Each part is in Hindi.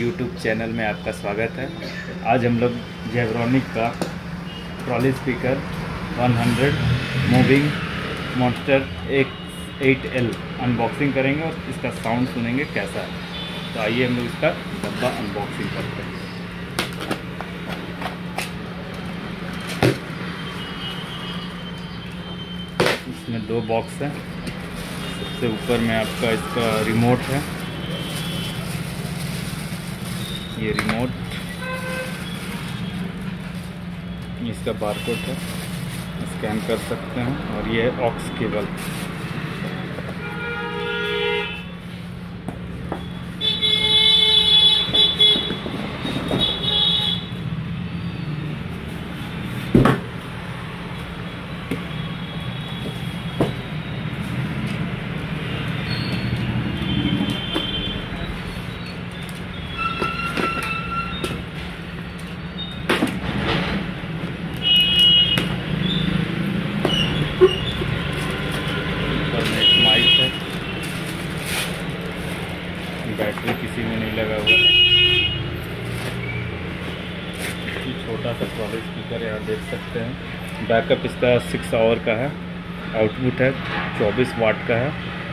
यूट्यूब चैनल में आपका स्वागत है। आज हम लोग जेब्रॉनिक का trolley speaker 100 moving monster X8L unboxing करेंगे और इसका साउंड सुनेंगे कैसा है। तो आइए हम लोग इसका डब्बा अनबॉक्सिंग करते हैं। इसमें दो बॉक्स है। सबसे ऊपर में आपका इसका रिमोट है, ये रिमोट, इसका बारकोड है, स्कैन कर सकते हैं। और ये है ऑक्स केबल। बैटरी किसी में नहीं लगा हुआ। छोटा सा ट्रॉली स्पीकर यहाँ देख सकते हैं। बैकअप इसका 6 आवर का है। आउटपुट है 24 वाट का है।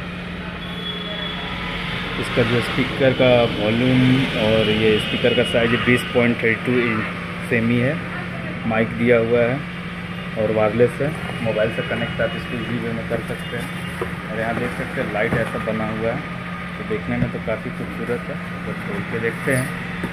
इसका जो स्पीकर का वॉल्यूम और ये स्पीकर का साइज 20.32 इंच सेमी है। माइक दिया हुआ है और वायरलेस है। मोबाइल से कनेक्ट आप इसको इजी वे में कर सकते हैं। और यहाँ देख सकते हैं लाइट ऐसा बना हुआ है, तो देखने में तो काफ़ी खूबसूरत है। तो खोल के देखते हैं।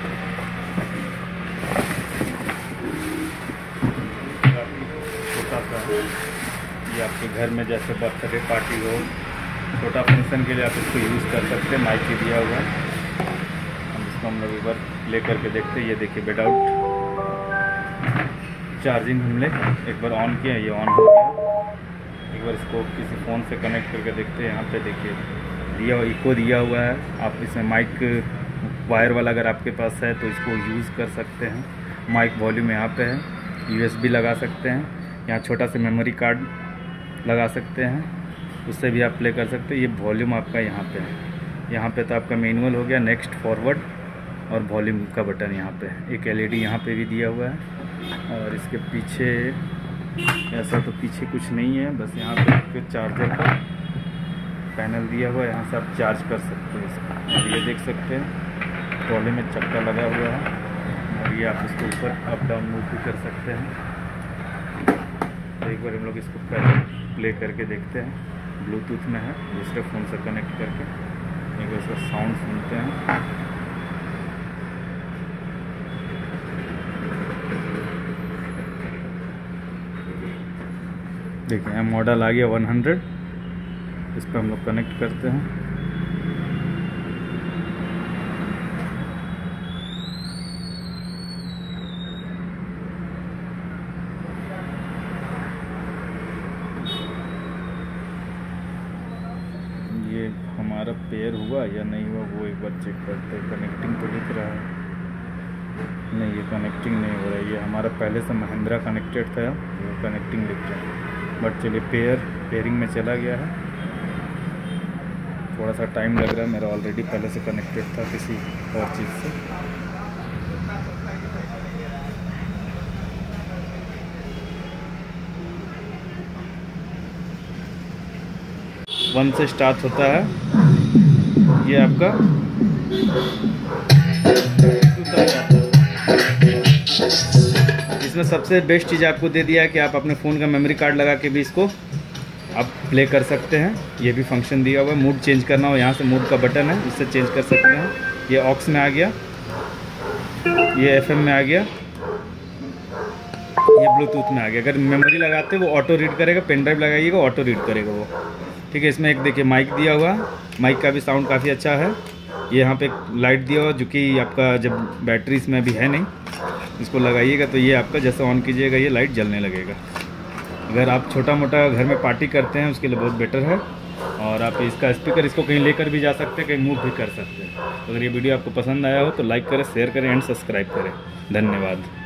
छोटा सा है ये, आपके घर में जैसे बर्थडे पार्टी हो, छोटा फंक्शन के लिए आप इसको यूज़ कर सकते हैं। माइक भी दिया हुआ है। हम लोग एक बार प्ले करके देखते हैं। ये देखिए विदाउट चार्जिंग हमने एक बार ऑन किया, ये ऑन हो गया। एक बार इसको किसी फ़ोन से कनेक्ट करके देखते हैं। यहाँ पे देखिए दिया इको दिया हुआ है। आप इसमें माइक वायर वाला अगर आपके पास है तो इसको यूज़ कर सकते हैं। माइक वॉल्यूम यहाँ पे है। USB लगा सकते हैं। यहाँ छोटा सा मेमोरी कार्ड लगा सकते हैं, उससे भी आप प्ले कर सकते हैं। ये वॉल्यूम आपका यहाँ पे है। यहाँ पे तो आपका मैनुअल हो गया, नेक्स्ट फॉरवर्ड और वॉल्यूम का बटन यहाँ पे है। एक LED यहाँ पे भी दिया हुआ है। और इसके पीछे ऐसा तो पीछे कुछ नहीं है, बस यहाँ पे चार्जर का पैनल दिया हुआ है। यहाँ से आप चार्ज कर सकते हैं इसको। और ये देख सकते हैं ट्रॉली में चक्का लगा हुआ है। और ये आप इसको ऊपर अप डाउन मूव भी कर सकते हैं। तो एक बार हम लोग इसको पहले प्ले करके देखते हैं। ब्लूटूथ में है, दूसरे फ़ोन से कनेक्ट करके एक बार इसका साउंड सुनते हैं। देखिए मॉडल आ गया 100। इस पर हम लोग कनेक्ट करते हैं। ये हमारा पेयर हुआ या नहीं हुआ वो एक बार चेक करते हैं। कनेक्टिंग तो दिख रहा है, नहीं ये कनेक्टिंग नहीं हो रहा है। ये हमारा पहले से महिंद्रा कनेक्टेड था, ये कनेक्टिंग दिख रहा है। बट चलिए पेयरिंग में चला गया है। थोड़ा सा टाइम लग रहा है, मेरा ऑलरेडी पहले से कनेक्टेड था किसी और चीज़ से। वन से स्टार्ट होता है ये आपका। इसमें सबसे बेस्ट चीज़ आपको दे दिया है कि आप अपने फ़ोन का मेमोरी कार्ड लगा के भी इसको आप प्ले कर सकते हैं। ये भी फंक्शन दिया हुआ है। मूड चेंज करना हो यहाँ से मूड का बटन है, इससे चेंज कर सकते हैं। ये ऑक्स में आ गया, ये FM में आ गया, ये ब्लूटूथ में आ गया। अगर मेमोरी लगाते हैं वो ऑटो रीड करेगा, पेन ड्राइव लगाइएगा ऑटो रीड करेगा वो। ठीक है। इसमें एक देखिए माइक दिया हुआ, माइक का भी साउंड काफ़ी अच्छा है। ये यहाँ पे लाइट दिया हुआ, जो कि आपका जब बैटरी इसमें अभी है नहीं, इसको लगाइएगा तो ये आपका जैसा ऑन कीजिएगा ये लाइट जलने लगेगा। अगर आप छोटा मोटा घर में पार्टी करते हैं उसके लिए बहुत बेटर है। और आप इसका स्पीकर इसको कहीं लेकर भी जा सकते हैं, कहीं मूव भी कर सकते हैं। तो अगर ये वीडियो आपको पसंद आया हो तो लाइक करें, शेयर करें एंड सब्सक्राइब करें। धन्यवाद।